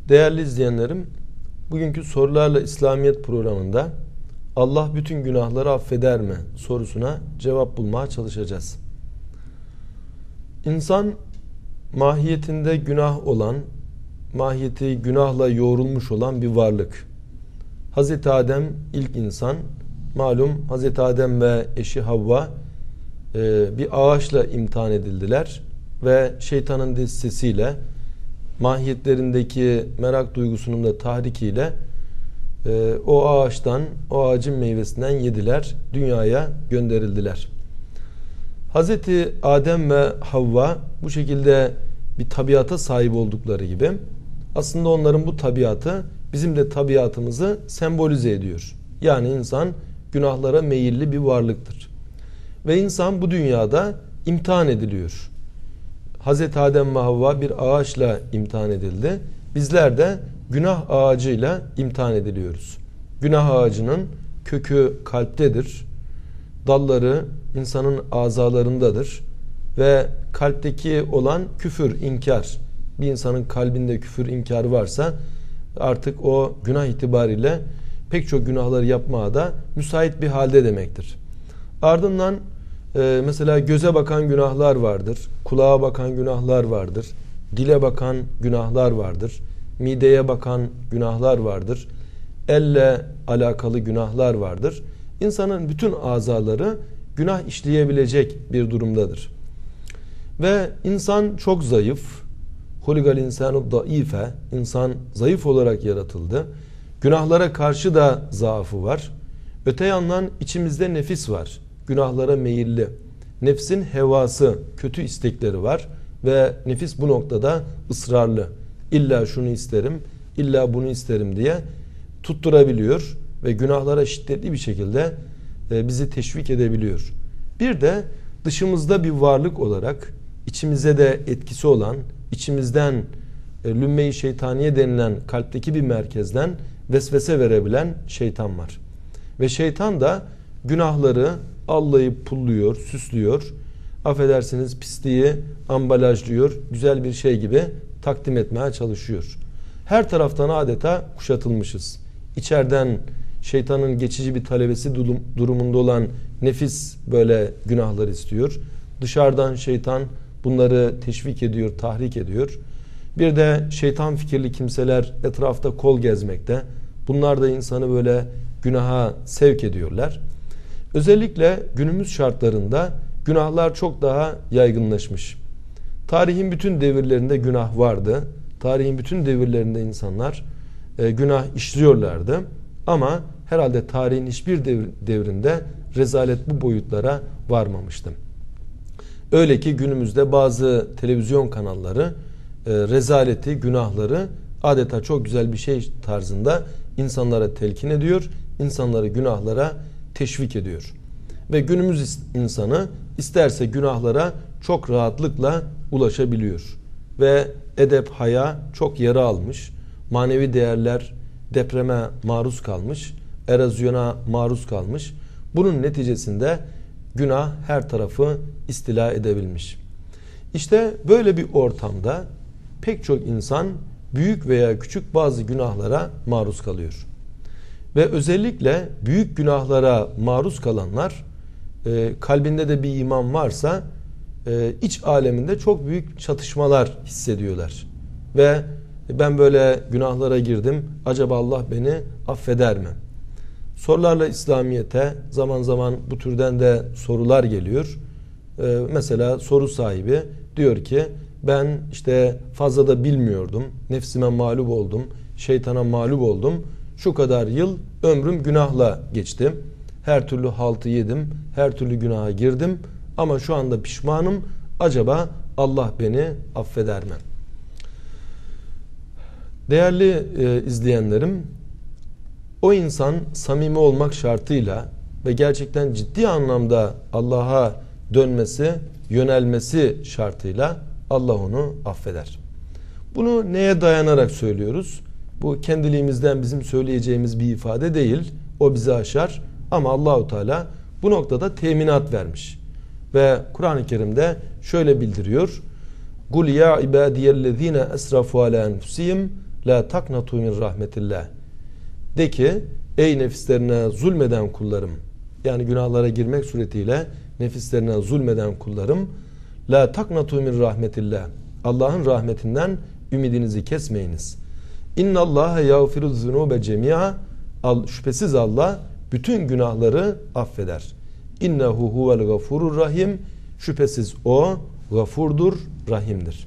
Değerli izleyenlerim, bugünkü Sorularla İslamiyet programında Allah bütün günahları affeder mi sorusuna cevap bulmaya çalışacağız. İnsan mahiyetinde günah olan, mahiyeti günahla yoğrulmuş olan bir varlık. Hazreti Adem ilk insan. Malum Hazreti Adem ve eşi Havva bir ağaçla imtihan edildiler ve şeytanın destesiyle, mahiyetlerindeki merak duygusunun da tahrikiyle o ağaçtan, o ağacın meyvesinden yediler, dünyaya gönderildiler. Hazreti Adem ve Havva bu şekilde bir tabiata sahip oldukları gibi aslında onların bu tabiatı bizim de tabiatımızı sembolize ediyor. Yani insan günahlara meyilli bir varlıktır. Ve insan bu dünyada imtihan ediliyor. Hazreti Adem ve Havva bir ağaçla imtihan edildi. Bizler de günah ağacıyla imtihan ediliyoruz. Günah ağacının kökü kalptedir. Dalları insanın azalarındadır. Ve kalpteki olan küfür, inkar. Bir insanın kalbinde küfür, inkar varsa artık o günah itibariyle pek çok günahları yapmaya da müsait bir halde demektir. Ardından mesela göze bakan günahlar vardır, kulağa bakan günahlar vardır, dile bakan günahlar vardır, mideye bakan günahlar vardır, elle alakalı günahlar vardır. İnsanın bütün azaları günah işleyebilecek bir durumdadır. Ve insan çok zayıf. Huligal insanu daife. İnsan zayıf olarak yaratıldı. Günahlara karşı da zaafı var. Öte yandan içimizde nefis var. Günahlara meyilli. Nefsin hevası, kötü istekleri var ve nefis bu noktada ısrarlı. İlla şunu isterim, illa bunu isterim diye tutturabiliyor ve günahlara şiddetli bir şekilde bizi teşvik edebiliyor. Bir de dışımızda bir varlık olarak içimize de etkisi olan, içimizden lümme-i şeytaniye denilen kalpteki bir merkezden vesvese verebilen şeytan var. Ve şeytan da günahları allayıp pulluyor, süslüyor. Affedersiniz, pisliği ambalajlıyor, güzel bir şey gibi takdim etmeye çalışıyor. Her taraftan adeta kuşatılmışız. İçeriden şeytanın geçici bir talebesi durumunda olan nefis böyle günahlar istiyor. Dışarıdan şeytan bunları teşvik ediyor, tahrik ediyor. Bir de şeytan fikirli kimseler etrafta kol gezmekte. Bunlar da insanı böyle günaha sevk ediyorlar. Özellikle günümüz şartlarında günahlar çok daha yaygınlaşmış. Tarihin bütün devirlerinde günah vardı. Tarihin bütün devirlerinde insanlar günah işliyorlardı. Ama herhalde tarihin hiçbir devrinde rezalet bu boyutlara varmamıştı. Öyle ki günümüzde bazı televizyon kanalları rezaleti, günahları adeta çok güzel bir şey tarzında insanlara telkin ediyor, insanları günahlara teşvik ediyor. Ve günümüz insanı isterse günahlara çok rahatlıkla ulaşabiliyor. Ve edep, haya çok yara almış, manevi değerler depreme maruz kalmış, erozyona maruz kalmış. Bunun neticesinde günah her tarafı istila edebilmiş. İşte böyle bir ortamda pek çok insan büyük veya küçük bazı günahlara maruz kalıyor. Ve özellikle büyük günahlara maruz kalanlar kalbinde de bir iman varsa iç aleminde çok büyük çatışmalar hissediyorlar. Ve ben böyle günahlara girdim, acaba Allah beni affeder mi? Sorularla İslamiyet'e zaman zaman bu türden de sorular geliyor. Mesela soru sahibi diyor ki ben işte fazla da bilmiyordum, nefsime mağlup oldum, şeytana mağlup oldum. Şu kadar yıl ömrüm günahla geçti. Her türlü haltı yedim, her türlü günaha girdim ama şu anda pişmanım. Acaba Allah beni affeder mi? Değerli izleyenlerim, o insan samimi olmak şartıyla ve gerçekten ciddi anlamda Allah'a dönmesi, yönelmesi şartıyla Allah onu affeder. Bunu neye dayanarak söylüyoruz? Bu kendiliğimizden bizim söyleyeceğimiz bir ifade değil. O bizi aşar ama Allahu Teala bu noktada teminat vermiş. Ve Kur'an-ı Kerim'de şöyle bildiriyor. Kul ya ibadiyellezine esrafu ala enfusihim la taknatu min rahmetillah. De ki ey nefislerine zulmeden kullarım, yani günahlara girmek suretiyle nefislerine zulmeden kullarım, la taknatu min rahmetillah. Allah'ın rahmetinden ümidinizi kesmeyiniz. İnnallâhe yağfiru zunûbe cemî'a. Şüphesiz Allah bütün günahları affeder. İnnehu huvel gafurur rahim. Şüphesiz o gafurdur, rahimdir.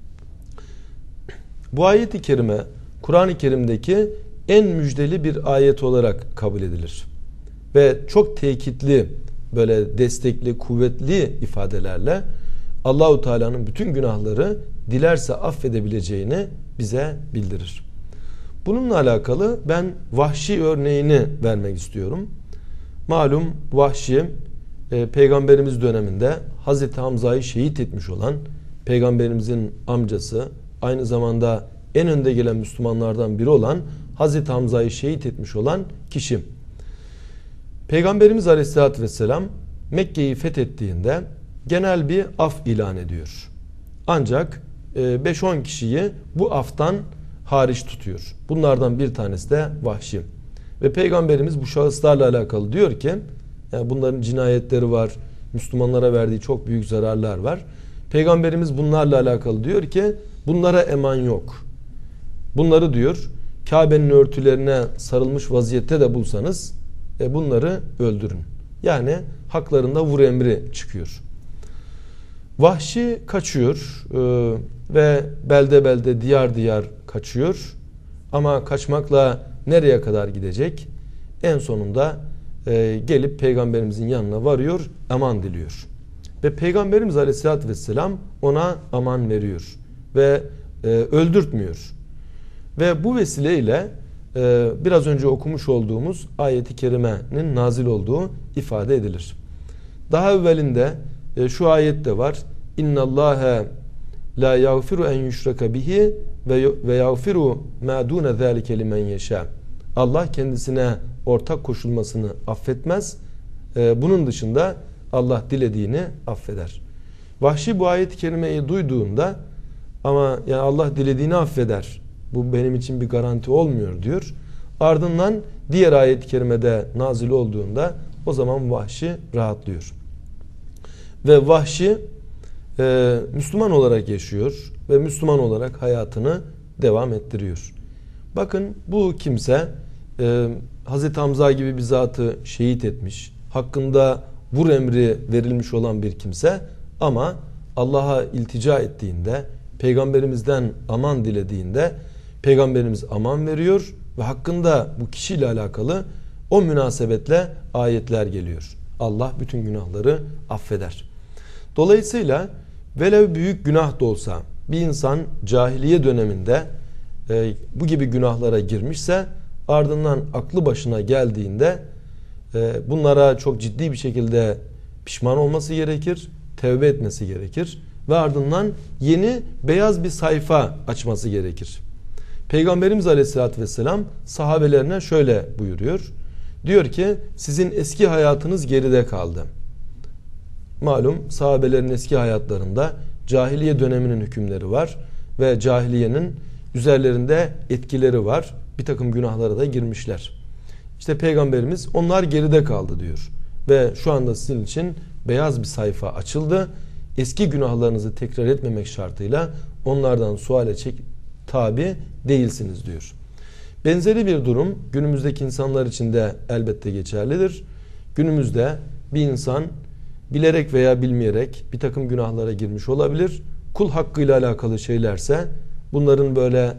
Bu ayet-i kerime Kur'an-ı Kerim'deki en müjdeli bir ayet olarak kabul edilir. Ve çok tekitli, böyle destekli, kuvvetli ifadelerle Allahu Teala'nın bütün günahları dilerse affedebileceğini bize bildirir. Bununla alakalı ben Vahşi örneğini vermek istiyorum. Malum Vahşi Peygamberimiz döneminde Hazreti Hamza'yı şehit etmiş olan Peygamberimizin amcası, aynı zamanda en önde gelen Müslümanlardan biri olan Hazreti Hamza'yı şehit etmiş olan kişi. Peygamberimiz Aleyhisselatü Vesselam Mekke'yi fethettiğinde genel bir af ilan ediyor. Ancak 5-10 kişiyi bu aftan hariç tutuyor. Bunlardan bir tanesi de Vahşi. Ve Peygamberimiz bu şahıslarla alakalı diyor ki, yani bunların cinayetleri var, Müslümanlara verdiği çok büyük zararlar var. Peygamberimiz bunlarla alakalı diyor ki bunlara eman yok. Bunları diyor Kabe'nin örtülerine sarılmış vaziyette de bulsanız bunları öldürün. Yani haklarında vur emri çıkıyor. Vahşi kaçıyor ve belde belde, diyar diyar kaçıyor. Ama kaçmakla nereye kadar gidecek? En sonunda gelip Peygamberimizin yanına varıyor, aman diliyor. Ve Peygamberimiz Aleyhisselatü Vesselam ona aman veriyor ve öldürtmüyor. Ve bu vesileyle biraz önce okumuş olduğumuz ayeti kerimenin nazil olduğu ifade edilir. Daha evvelinde şu ayette var. İnnallâhe la yağfiru en yüşraka bihi ve yağfiru ma dune zâlike limen yeşâ. Allah kendisine ortak koşulmasını affetmez. Bunun dışında Allah dilediğini affeder. Vahşi bu ayet-i kerimeyi duyduğunda ama yani Allah dilediğini affeder, bu benim için bir garanti olmuyor diyor. Ardından diğer ayet-i kerimede nazil olduğunda o zaman Vahşi rahatlıyor. Ve Vahşi Müslüman olarak yaşıyor ve Müslüman olarak hayatını devam ettiriyor. Bakın bu kimse Hazreti Hamza gibi bir zatı şehit etmiş, hakkında vur emri verilmiş olan bir kimse ama Allah'a iltica ettiğinde, Peygamberimizden aman dilediğinde Peygamberimiz aman veriyor ve hakkında bu kişiyle alakalı o münasebetle ayetler geliyor. Allah bütün günahları affeder. Dolayısıyla velev büyük günah da olsa bir insan cahiliye döneminde bu gibi günahlara girmişse ardından aklı başına geldiğinde bunlara çok ciddi bir şekilde pişman olması gerekir, tevbe etmesi gerekir ve ardından yeni beyaz bir sayfa açması gerekir. Peygamberimiz Aleyhisselatü Vesselam sahabelerine şöyle buyuruyor. Diyor ki sizin eski hayatınız geride kaldı. Malum sahabelerin eski hayatlarında cahiliye döneminin hükümleri var ve cahiliyenin üzerlerinde etkileri var. Bir takım günahlara da girmişler. İşte Peygamberimiz onlar geride kaldı diyor. Ve şu anda sizin için beyaz bir sayfa açıldı. Eski günahlarınızı tekrar etmemek şartıyla onlardan suale tabi değilsiniz diyor. Benzeri bir durum günümüzdeki insanlar için de elbette geçerlidir. Günümüzde bir insan bilerek veya bilmeyerek bir takım günahlara girmiş olabilir. Kul hakkıyla alakalı şeylerse bunların böyle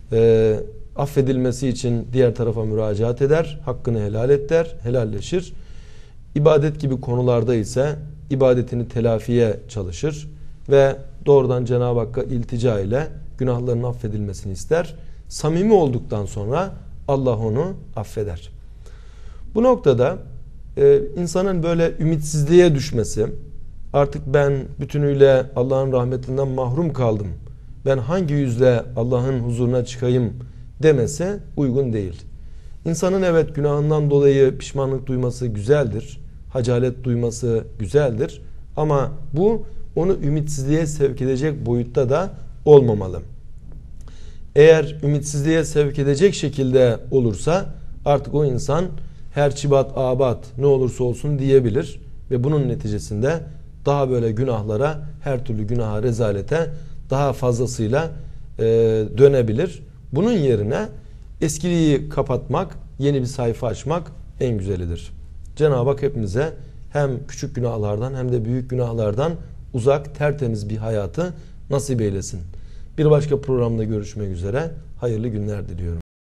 affedilmesi için diğer tarafa müracaat eder, hakkını helal et der, helalleşir. İbadet gibi konularda ise ibadetini telafiye çalışır ve doğrudan Cenab-ı Hakk'a iltica ile günahlarının affedilmesini ister. Samimi olduktan sonra Allah onu affeder. Bu noktada insanın böyle ümitsizliğe düşmesi, artık ben bütünüyle Allah'ın rahmetinden mahrum kaldım, ben hangi yüzle Allah'ın huzuruna çıkayım demesi uygun değil. İnsanın evet günahından dolayı pişmanlık duyması güzeldir, hacalet duyması güzeldir ama bu onu ümitsizliğe sevk edecek boyutta da olmamalı. eğer ümitsizliğe sevk edecek şekilde olursa artık o insan her çibat abat ne olursa olsun diyebilir ve bunun neticesinde daha böyle günahlara, her türlü günaha, rezalete daha fazlasıyla dönebilir. Bunun yerine eskiliği kapatmak, yeni bir sayfa açmak en güzelidir. Cenab-ı Hak hepimize hem küçük günahlardan hem de büyük günahlardan uzak, tertemiz bir hayatı nasip eylesin. Bir başka programda görüşmek üzere. Hayırlı günler diliyorum.